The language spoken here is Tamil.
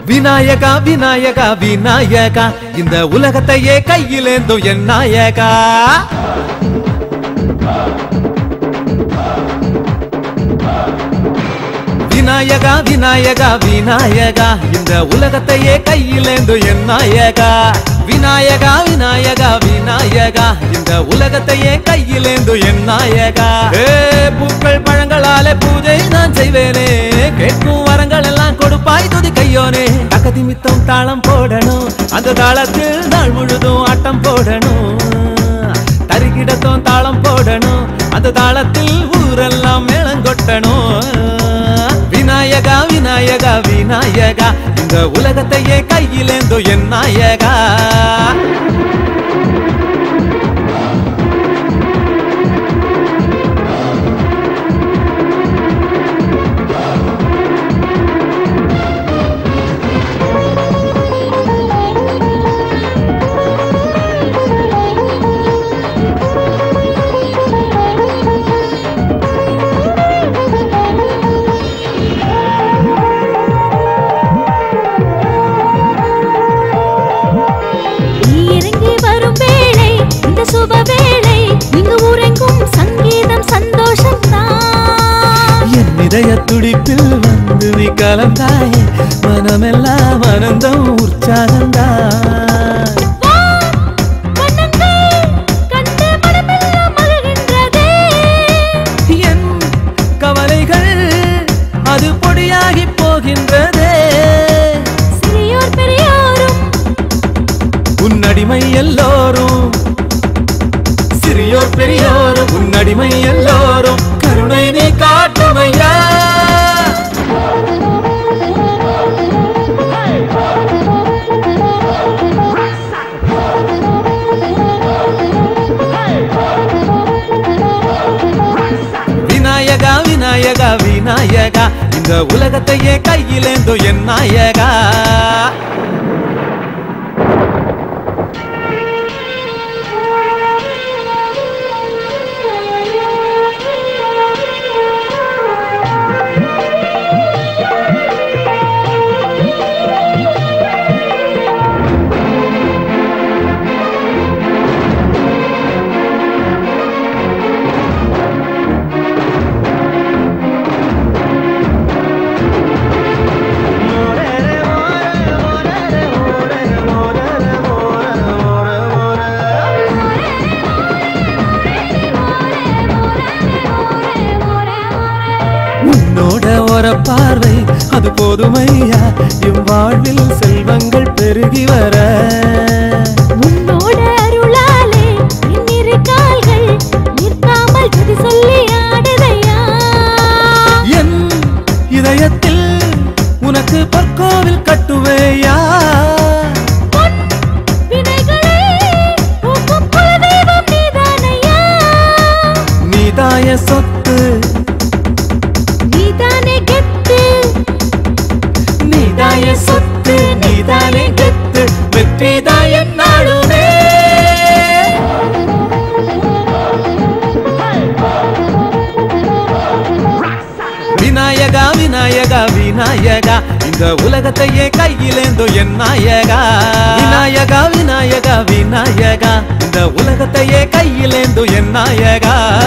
விநாயகா விநாயகா விநாயகா இந்த உலகத்தையே கையிலேந்தும் என் நாயகா. விநாயகா விநாயகா விநாயகா இந்த உலகத்தையே கையிலேந்தும் என் நாயகா. விநாயகா விநாயகா விநாயகா இந்த உலகத்தையே கையிலேந்தும் என் நாயகா. பூக்கள் பழங்களாலே பூஜை நான் செய்வேனே, கேட்கும் வரங்கள் எல்லாம் கொடுப்பாய் துதி கையோனே. அகதி மித்தம் தாளம் போடணும், அந்த தாளத்தில் நாள் முழுதும் ஆட்டம் போடணும். தருகிடத்தும் தாளம் போடணும், அந்த தாளத்தில் ஊரெல்லாம் மேளங்கொட்டணும். விநாயகா விநாயகா விநாயகா இந்த உலகத்தையே கையிலேந்தும் என் நாயகா. இதய துடிப்பில் வந்து நீ கலந்தாயே, மனமெல்லாம் ஆனந்தம் உற்சாகந்தான். என் கவலைகள் அது பொடியாகி போகின்றதே. சிறியோர் பெரியோரும் உன்னடிமை எல்லோரும், சிறியோர் பெரியோரும் உன்னடிமை எல்லோரும் கருணை நீ காட்டுமையா. விநாயகா விநாயகா விநாயகா இந்த உலகத்தையே கையிலேந்தும் என் நாயகா. ஒரு பார்வை அது போதுமையா, என் வாழ்வில் செல்வங்கள் பெருகி வர. உன்னோட அருளாலே என் இரு கால்கள் நிற்காமல் துதி சொல்லி ஆடுதையா. என் இதயத்தில் உனக்கு பொற்கோவில் கட்டுவேயா. நீதாய சொத்து, நீதாய சொத்து, நீதானே கெத்து, வெற்றிதாய நாடுமே. விநாயகா விநாயகா விநாயகா இந்த உலகத்தையே கையிலேந்தும் என் நாயகா. விநாயகா விநாயகா விநாயகா இந்த உலகத்தையே கையிலேந்தும் என் நாயகா.